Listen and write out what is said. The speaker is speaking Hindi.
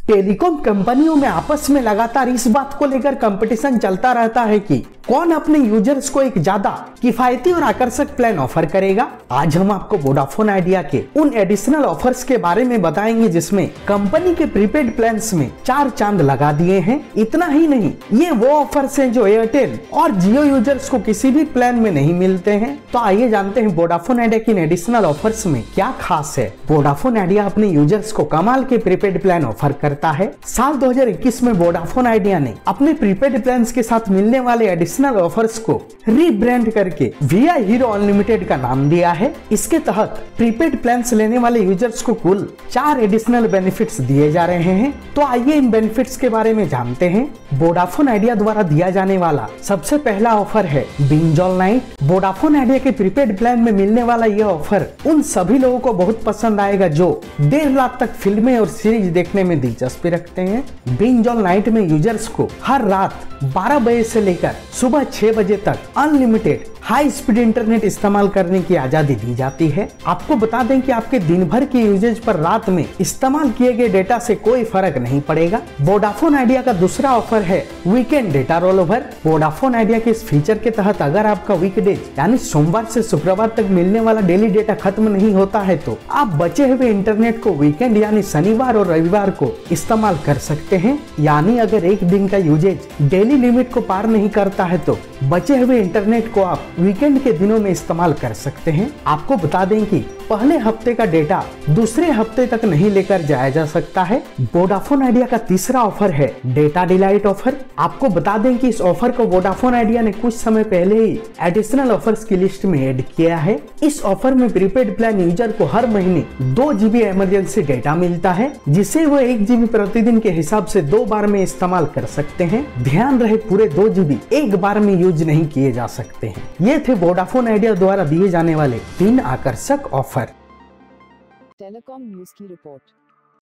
टेलीकॉम कंपनियों में आपस में लगातार इस बात को लेकर कंपटीशन चलता रहता है कि कौन अपने यूजर्स को एक ज्यादा किफायती और आकर्षक प्लान ऑफर करेगा। आज हम आपको वोडाफोन आइडिया के उन एडिशनल ऑफर्स के बारे में बताएंगे जिसमें कंपनी के प्रीपेड प्लान्स में 4 चांद लगा दिए हैं। इतना ही नहीं, ये वो ऑफर्स हैं जो एयरटेल और जियो यूजर्स को किसी भी प्लान में नहीं मिलते हैं। तो आइए जानते हैं वोडाफोन आइडिया की एडिशनल ऑफर्स में क्या खास है। वोडाफोन आइडिया अपने यूजर्स को कमाल के प्रीपेड प्लान ऑफर करता है। साल 2021 में वोडाफोन आइडिया ने अपने प्रीपेड प्लान्स के साथ मिलने वाले एडिशनल ऑफर्स को रीब्रांड करके वी.आई. हीरो अनलिमिटेड का नाम दिया है। इसके तहत प्रीपेड प्लान्स लेने वाले यूजर्स को कुल 4 एडिशनल बेनिफिट्स दिए जा रहे हैं। तो आइए इन बेनिफिट्स के बारे में जानते हैं। वोडाफोन आइडिया द्वारा दिया जाने वाला सबसे पहला ऑफर है binge all night. Vodafone Idea के प्रीपेड प्लान में मिलने वाला यह ऑफर उन सभी लोगों को बहुत पसंद आएगा जो देर रात तक फिल्में और सीरीज देखने में दिलचस्पी रखते हैं। बिंज ऑल नाइट में यूजर्स को हर रात 12 बजे से लेकर सुबह 6 बजे तक अनलिमिटेड हाई स्पीड इंटरनेट इस्तेमाल करने की आजादी दी जाती है। आपको बता दें कि आपके दिन भर के यूजेज पर रात में इस्तेमाल किए गए डेटा से कोई फर्क नहीं पड़ेगा। वोडाफोन आइडिया का दूसरा ऑफर है weekend data roll over. Vodafone Idea के इस फीचर के तहत अगर आपका वीकडेज यानी सोमवार से शुक्रवार तक मिलने वाला डेली डेटा खत्म नहीं होता है तो आप बचे हुए इंटरनेट को वीकेंड यानी शनिवार और रविवार को इस्तेमाल कर सकते हैं। यानी अगर एक दिन का यूजेज डेली लिमिट को पार नहीं करता है तो बचे हुए इंटरनेट को आप वीकेंड के दिनों में इस्तेमाल कर सकते हैं। आपको बता दें कि पहले हफ्ते का डेटा दूसरे हफ्ते तक नहीं लेकर जाया जा सकता है। वोडाफोन आइडिया का तीसरा ऑफर है डेटा डिलाइट ऑफर। आपको बता दें कि इस ऑफर को वोडाफोन आइडिया ने कुछ समय पहले ही एडिशनल ऑफर्स की लिस्ट में ऐड किया है। इस ऑफर में प्रीपेड प्लान यूजर को हर महीने 2 GB इमरजेंसी डेटा मिलता है जिसे वो 1 GB प्रतिदिन के हिसाब से 2 बार में इस्तेमाल कर सकते हैं। ध्यान रहे पूरे 2 GB एक बार में यूज नहीं किए जा सकते हैं। ये थे वोडाफोन आइडिया द्वारा दिए जाने वाले 3 आकर्षक ऑफर। टेलीकॉम न्यूज की रिपोर्ट।